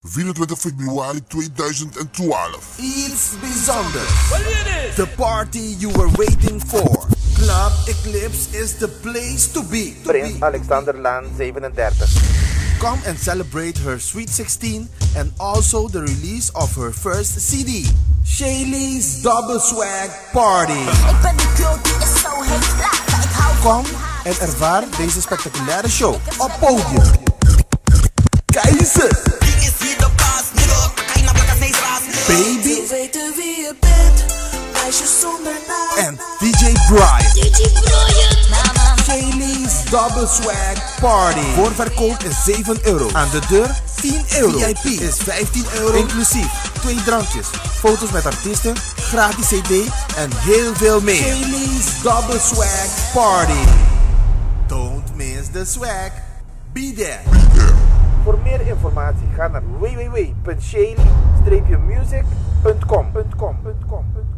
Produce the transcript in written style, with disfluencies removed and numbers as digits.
24 februari 2012. Iets bijzonders. The party you were waiting for. Club Eclipse is the place to be. Prins Alexanderlaan 37. Come and celebrate her Sweet 16 and also the release of her first CD. Shaylee's Double Swag Party. Kom en ervaar deze spectaculaire show op podium. Keizer, Baby en DJ Brian. Shaylee's Double Swag Party. Voorverkoop is €7. Aan de deur €10. VIP is €15. Inclusief 2 drankjes, foto's met artiesten, gratis CD en heel veel meer. Shaylee's Double Swag Party. Don't miss the swag. Be there. Voor meer informatie ga naar www.shayley-music.com.